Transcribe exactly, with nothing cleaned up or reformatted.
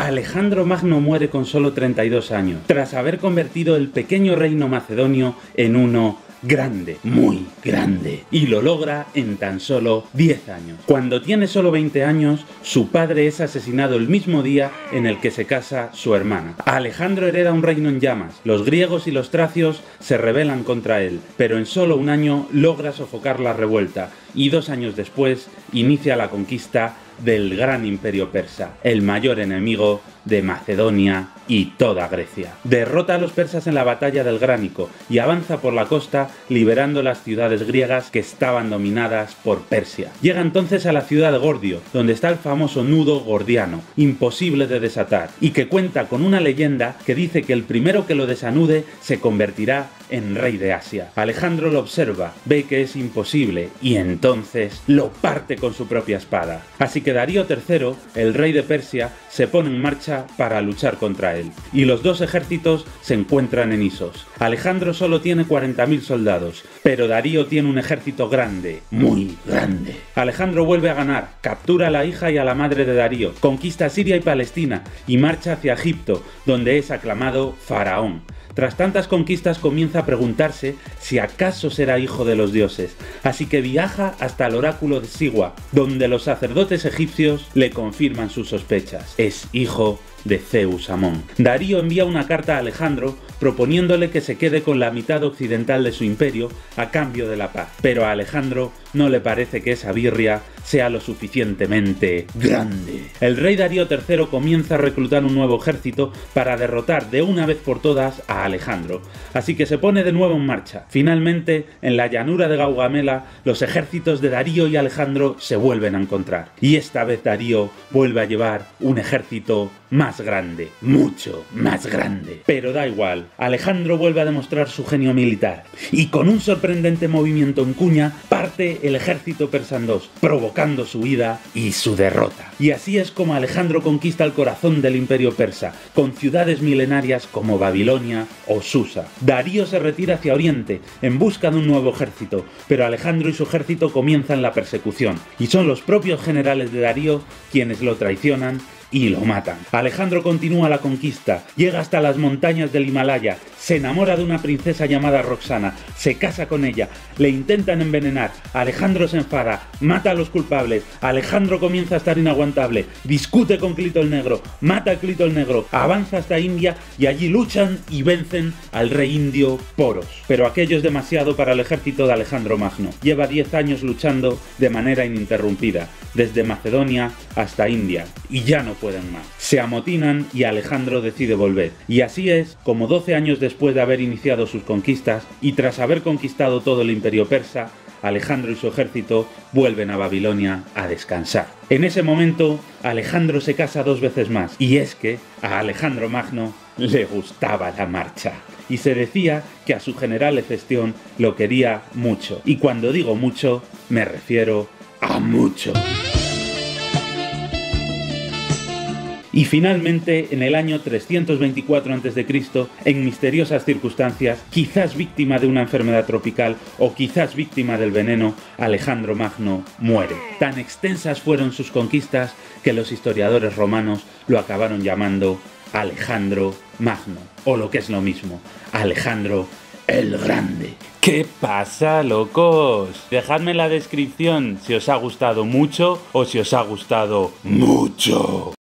Alejandro Magno muere con solo treinta y dos años, tras haber convertido el pequeño reino macedonio en uno grande, muy grande, y lo logra en tan solo diez años. Cuando tiene solo veinte años, su padre es asesinado el mismo día en el que se casa su hermana. Alejandro hereda un reino en llamas, los griegos y los tracios se rebelan contra él, pero en solo un año logra sofocar la revuelta, y dos años después inicia la conquista del gran imperio persa, el mayor enemigo de Macedonia y toda Grecia. Derrota a los persas en la batalla del Gránico y avanza por la costa liberando las ciudades griegas que estaban dominadas por Persia. Llega entonces a la ciudad de Gordio, donde está el famoso nudo gordiano, imposible de desatar, y que cuenta con una leyenda que dice que el primero que lo desanude se convertirá en rey de Asia. Alejandro lo observa, ve que es imposible y entonces lo parte con su propia espada. Así que Darío tercero, el rey de Persia, se pone en marcha para luchar contra él, y los dos ejércitos se encuentran en Isos. Alejandro solo tiene cuarenta mil soldados, pero Darío tiene un ejército grande, muy grande. Alejandro vuelve a ganar, captura a la hija y a la madre de Darío, conquista Siria y Palestina y marcha hacia Egipto, donde es aclamado faraón. Tras tantas conquistas comienza a preguntarse si acaso será hijo de los dioses, así que viaja hasta el oráculo de Sigua, donde los sacerdotes egipcios le confirman sus sospechas. Es hijo de Zeus Amón. Darío envía una carta a Alejandro proponiéndole que se quede con la mitad occidental de su imperio a cambio de la paz, pero a Alejandro no le parece que esa birria sea lo suficientemente grande. El rey Darío tercero comienza a reclutar un nuevo ejército para derrotar de una vez por todas a Alejandro, así que se pone de nuevo en marcha. Finalmente, en la llanura de Gaugamela, los ejércitos de Darío y Alejandro se vuelven a encontrar, y esta vez Darío vuelve a llevar un ejército más grande, mucho más grande. Pero da igual, Alejandro vuelve a demostrar su genio militar, y con un sorprendente movimiento en cuña, parte el ejército persa en dos, provocando su huida y su derrota. Y así es como Alejandro conquista el corazón del imperio persa, con ciudades milenarias como Babilonia o Susa. Darío se retira hacia Oriente, en busca de un nuevo ejército, pero Alejandro y su ejército comienzan la persecución, y son los propios generales de Darío quienes lo traicionan y lo matan. Alejandro continúa la conquista, llega hasta las montañas del Himalaya, se enamora de una princesa llamada Roxana, se casa con ella, le intentan envenenar, Alejandro se enfada, mata a los culpables, Alejandro comienza a estar inaguantable, discute con Clito el Negro, mata a Clito el Negro, avanza hasta India y allí luchan y vencen al rey indio Poros. Pero aquello es demasiado para el ejército de Alejandro Magno. Lleva diez años luchando de manera ininterrumpida, desde Macedonia hasta India, y ya no pueden más. Se amotinan y Alejandro decide volver. Y así es como doce años después de haber iniciado sus conquistas y tras haber conquistado todo el imperio persa, Alejandro y su ejército vuelven a Babilonia a descansar. En ese momento, Alejandro se casa dos veces más, y es que a Alejandro Magno le gustaba la marcha. Y se decía que a su general Hefestión lo quería mucho. Y cuando digo mucho, me refiero a mucho. Y finalmente, en el año trescientos veinticuatro antes de Cristo, en misteriosas circunstancias, quizás víctima de una enfermedad tropical o quizás víctima del veneno, Alejandro Magno muere. Tan extensas fueron sus conquistas que los historiadores romanos lo acabaron llamando Alejandro Magno, o lo que es lo mismo, Alejandro el Grande. ¿Qué pasa, locos? Dejadme en la descripción si os ha gustado mucho o si os ha gustado mucho.